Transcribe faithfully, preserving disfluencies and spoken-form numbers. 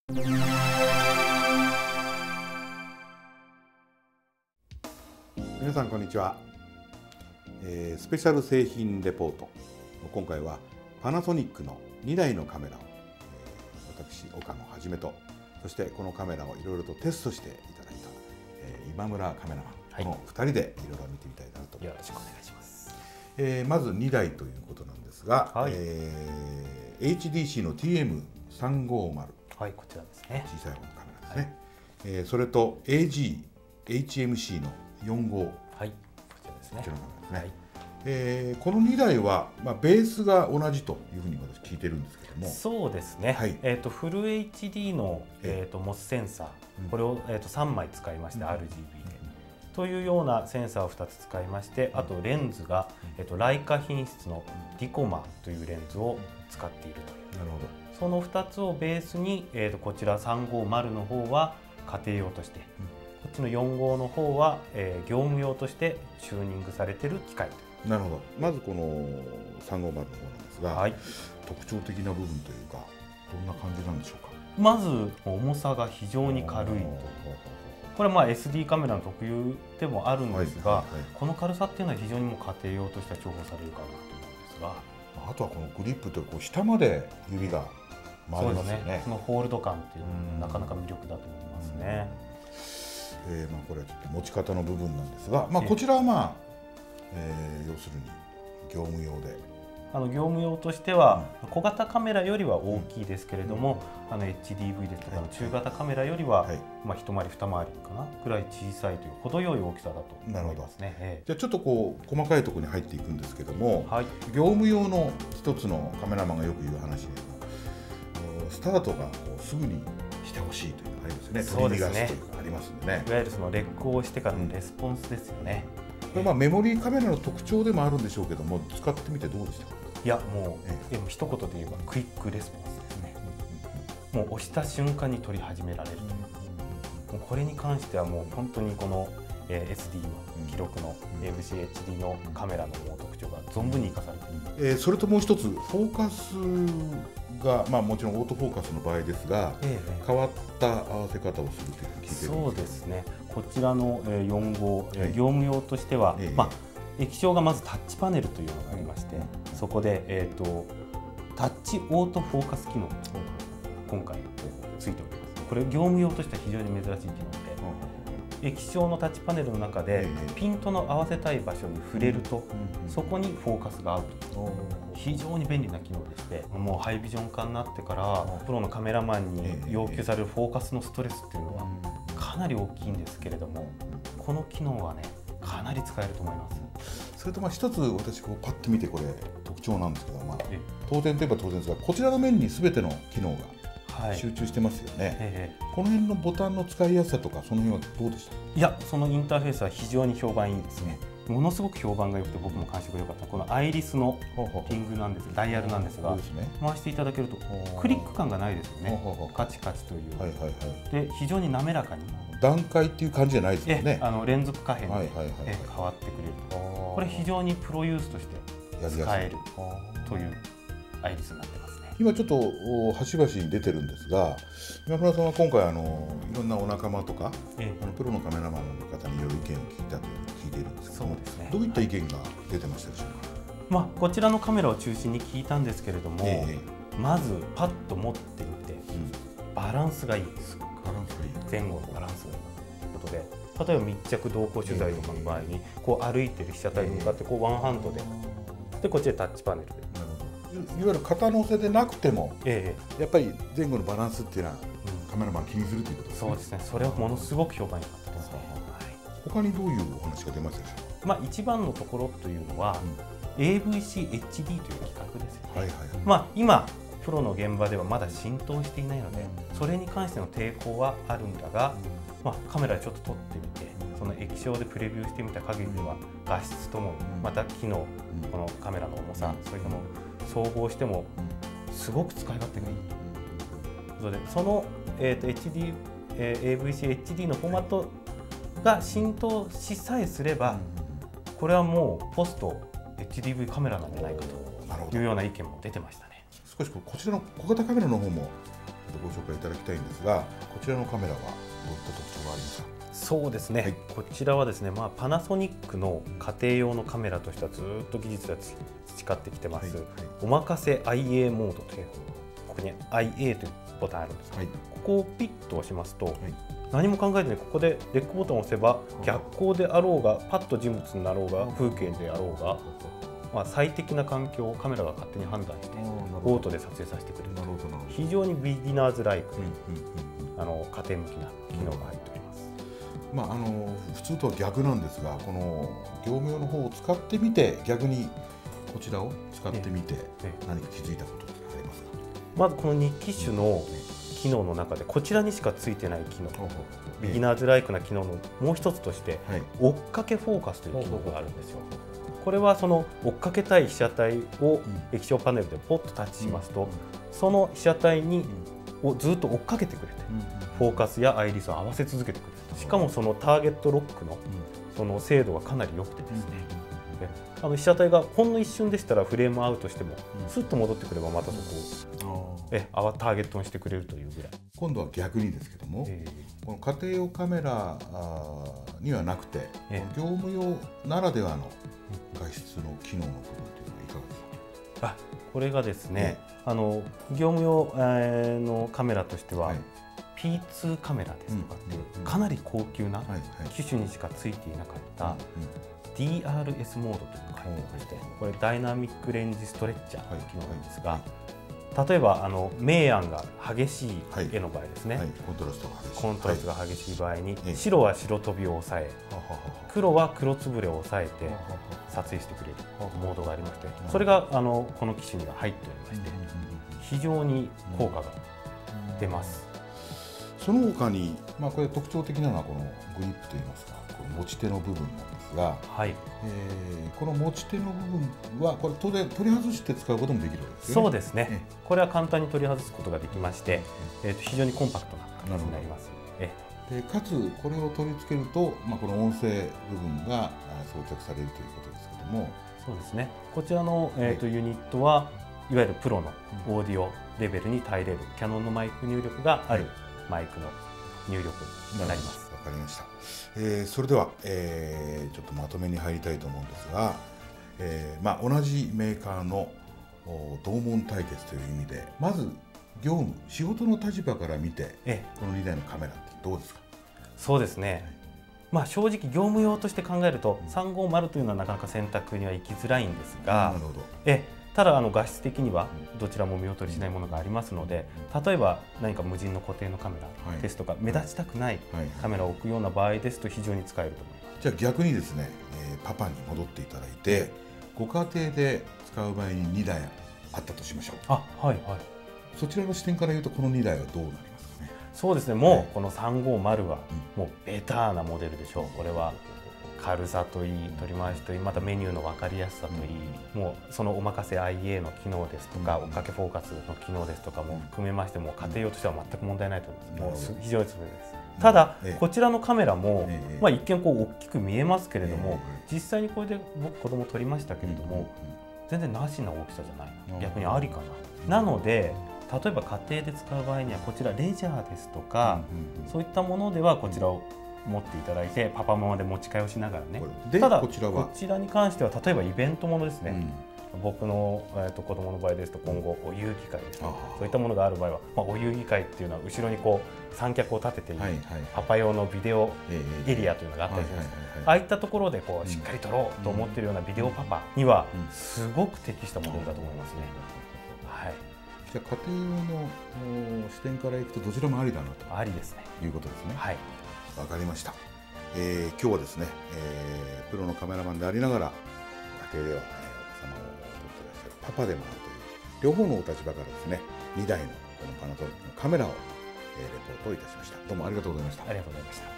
皆さんこんにちは、えー、スペシャル製品レポート。今回はパナソニックのにだいのカメラを、えー、私岡野はじめと、そしてこのカメラをいろいろとテストしていただいた、えー、今村カメラマン、はい、このふたりでいろいろ見てみたいなと思います。よろしくお願いします。えー、まずにだいということなんですが、はい、えー、エイチディーシー の ティーエムさんごーまる、 はい、こちらですね。 小さい方のカメラですね。はい、えー、それと エージーエイチエムシー のよんごー、 はい、こちらですね。 こちらのカメラですね。はい、 えー、このにだいは、まあ、ベースが同じというふうに私聞いてるんですけども。 そうですね。はい、えっ、ー、とフル エイチディー のえっ、ー、と モス センサー、うん、これをえっ、ー、とさんまい使いまして、うん、アールジービー で、うん、というようなセンサーをふたつ使いまして、あとレンズが、うん、えっ、ー、とライカ品質のディコマというレンズを使っているという。なるほど。そのふたつをベースに、えー、とこちらさんごーまるの方は家庭用として、うん、こっちのよんごーの方は、えー、業務用としてチューニングされている機械。 なるほど。まずこのさんごーまるの方なんですが、はい、特徴的な部分というかどんな感じなんでしょうか。 まず重さが非常に軽いと。これはまあ エスディー カメラの特有でもあるんですが、この軽さっていうのは非常にもう家庭用としては重宝されるかなと思うんですが、 あとはこのグリップというこう下まで指が回りますよね。そうですね。 そのホールド感っていうのはなかなか魅力だと思いますね。 えー、まあこれはちょっと持ち方の部分なんですが、まあこちらはまあ、えー、要するに業務用で、 あの業務用としては小型カメラよりは大きいですけれども、うん、あの エイチディーブイ ですとかの中型カメラよりは、はい、まあ一回り二回りかなくらい小さいという程よい大きさだと思いますね。ええ、 じゃあちょっとこう細かいところに入っていくんですけども、はい、業務用の一つのカメラマンがよく言う話で、スタートがこうすぐにしてほしいというのがありますよね。 そうですね。 取り逃がすというのがありますんでね。 いわゆるそのレックをしてからのレスポンスですよね。 うん、これまあメモリーカメラの特徴でもあるんでしょうけども、使ってみてどうでしたか。 いやもう、ええ、でも一言で言えばクイックレスポンスですね。もう押した瞬間に撮り始められるという。もうこれに関してはもう本当にこの エスディー の記録の エーブイシーエイチディー のカメラのもう特徴が存分に生かされている。 えー、それともう一つフォーカスが、まあ、もちろんオートフォーカスの場合ですが、ええ、変わった合わせ方をするというふうに聞いてるんですけど。 そうですね。こちらのよんごー、はい、業務用としては、ええ、まあ液晶がまずタッチパネルというのがありまして、うん、そこで、えー、とタッチオートフォーカス機能が今回ついております。これ業務用としては非常に珍しい機能で、うん、液晶のタッチパネルの中でピントの合わせたい場所に触れると、うん、そこにフォーカスが合うと、うん、非常に便利な機能でして、もうハイビジョン化になってから、うん、プロのカメラマンに要求されるフォーカスのストレスっていうのはかなり大きいんですけれども、この機能はねかなり使えると思います。 それとまあ一つ私こうパッと見てこれ特徴なんですけど、まあ、当然といえば当然ですが、こちらの面に全ての機能が集中してますよね。はい、ええ、この辺のボタンの使いやすさとかその辺はどうでした？ いや、そのインターフェースは非常に評判いいですね。ものすごく評判が良くて僕も感触が良かったこのアイリスのピングなんです、ダイヤルなんですが、ですね、回していただけるとクリック感がないですよね。カチカチという、はいはいはい、で非常に滑らかに段階っていう感じじゃないですよね。 あの連続可変で変わってくれると、これ非常にプロユースとして使えるというアイリスになってますね。 今ちょっと端々に出てるんですが、今村さんは今回あのいろんなお仲間とか、ええ、あのプロのカメラマンの方にいろいろ意見を聞いたという聞いているんですけども、そうですね、どういった意見が出てましたでしょうか。 まあ、こちらのカメラを中心に聞いたんですけれども、ええ、まずパッと持ってみて、うん、バランスがいいです。バランスがいい、前後のバランスがいいということで、例えば密着同行取材とかの場合にこう歩いてる被写体に向かってこうワンハンドで、でこっちでタッチパネルで、 いわゆる肩乗せでなくても、ええ、やっぱり前後のバランスっていうのは、うん、カメラマン気にするということですね。 そうですね。それはものすごく評判良かったですね。はい、 他にどういうお話が出ましたでしょうか。 まあ一番のところというのは、うん、エーブイシーエイチディー という規格ですよね。はいはいはい、まあ今プロの現場ではまだ浸透していないので、うん、それに関しての抵抗はあるんだが、うん、まあカメラでちょっと撮ってみて、その液晶でプレビューしてみた限りでは画質ともまた機能、このカメラの重さ、そういったもの総合してもすごく使い勝手がいいということで、その、えーと エイチディーえー、エーブイシーエイチディー のフォーマットが浸透しさえすれば、これはもうポスト エイチディーブイ カメラなんじゃないかというような意見も出てましたね。 少しこちらの小型カメラの方もご紹介いただきたいんですが、こちらのカメラはどういった特徴がありますか？ そうですね、はい、こちらはですね、まあ、パナソニックの家庭用のカメラとしてはずっと技術が培ってきてます、はいはい、おまかせ アイエー モードという、ここに アイエー というボタンあるんですが、はい、ここをピッと押しますと、はい、何も考えずにここでレックボタンを押せば逆光であろうがパッと人物になろうが風景であろうが、まあ、最適な環境をカメラが勝手に判断してオートで撮影させてくれるという非常にビギナーズライク、あの家庭向きな機能が入っております。 まあ、あの普通とは逆なんですが、この業務用の方を使ってみて逆にこちらを使ってみて何か気づいたことってありますか？ まずこのに機種の機能の中でこちらにしかついてない機能、ビギナーズライクな機能のもう一つとして、はい、追っかけフォーカスという機能があるんですよ。これはその追っかけたい被写体を液晶パネルでポッとタッチしますと、その被写体にをずっと追っかけてくれて、フォーカスやアイリスを合わせ続けてくれる。しかもそのターゲットロックのその精度がかなり良くてですね、あの被写体がほんの一瞬でしたらフレームアウトしてもスッと戻ってくればまたそこをえターゲットにしてくれるというぐらい。 今度は逆にですけども、えー、この家庭用カメラにはなくて、えー、業務用ならではの画質の機能の部分というのはいかがですか？ あ、これがですね、えー、あの業務用、えー、のカメラとしては、はい、ピーツー カメラですとかっていう、うん、かなり高級な機種にしかついていなかった、ディーアールエス モードというのが入ってまして、これダイナミックレンジストレッチャーという機能なんですが、例えばあの明暗が激しい絵の場合ですね、 コントラストが激しい、 コントラストが激しい場合に、白は白飛びを抑え、黒は黒つぶれを抑えて撮影してくれるモードがありまして、それがあのこの機種には入っておりまして、非常に効果が出ます。 その他に、まあ、これ特徴的なのはこのグリップといいますか、この持ち手の部分なんですが、はい、えー、この持ち手の部分はこれ当然取り外して使うこともできるわけですよね。 そうですね、えこれは簡単に取り外すことができまして、えー、と非常にコンパクトな形になります。えでかつこれを取り付けると、まあ、この音声部分が装着されるということですけども、 そうですね、こちらの、えー、とユニットはいわゆるプロのオーディオレベルに耐えれるキヤノンのマイク入力がある、はい、マイクの入力になります。 わかりました。えー、それでは、えー、ちょっとまとめに入りたいと思うんですが、えーまあ、同じメーカーの同門対決という意味で、まず業務仕事の立場から見て、ええ、このにだいのカメラってどうですか？ そうですね、はい、まあ、正直業務用として考えると、うん、さんごーまるというのはなかなか選択には行きづらいんですが、なるほど、えただあの画質的にはどちらも見劣りしないものがありますので、例えば何か無人の固定のカメラですとか、はい、目立ちたくないカメラを置くような場合ですと非常に使えると思います。 じゃあ逆にですね、えー、パパに戻っていただいて、ご家庭で使う場合ににだいあったとしましょう。 あ、はいはい。 そちらの視点から言うとこのにだいはどうなりますかね？そうですね、もう、はい、このさんごーまるはもうベターなモデルでしょう。これは軽さといい、取り回しといい、またメニューの分かりやすさといい、うん、もうそのおまかせ アイエー の機能ですとか、うん、追っかけフォーカスの機能ですとかも含めましても、家庭用としては全く問題ないと思います。もう非常に優れです。ただ、ええ、こちらのカメラも、ええ、まあ、一見こう大きく見えますけれども、え、実際にこれで僕子供撮りましたけれども、全然なしな大きさじゃないな、逆にありかな。なので例えば家庭で使う場合にはこちらレジャーですとか、そういったものではこちらを持っていただいてパパママで持ち替えをしながらね。ただこちらはこちらに関しては例えばイベントものですね、うん、僕の、えー、と子供の場合ですと今後お遊戯会ですね、そういったものがある場合は、まあ、お遊戯会っていうのは後ろにこう三脚を立てている、はいはい、パパ用のビデオエリアというのがあったりするんです。ああいったところでこうしっかり撮ろうと思っているようなビデオパパにはすごく適したモデルだと思いますね。はい、 じゃあ家庭用の視点からいくとどちらもありだなとありですねいうことですね。 はい、 わかりました。えー、今日はですね、えー、プロのカメラマンでありながら家庭では、えー、お子様を撮っていらっしゃるパパでもあるという両方のお立場からですね、にだいのこのパナソニックのカメラを、えー、レポートいたしました。どうもありがとうございました。 ありがとうございました。